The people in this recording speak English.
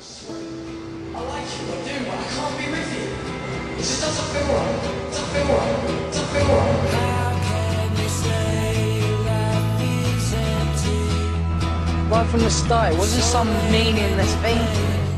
I like you, I do, but I can't be with you. It just doesn't feel right. It doesn't feel right. It doesn't feel right. How can you say life is empty? Right from the start, it wasn't some meaningless thing.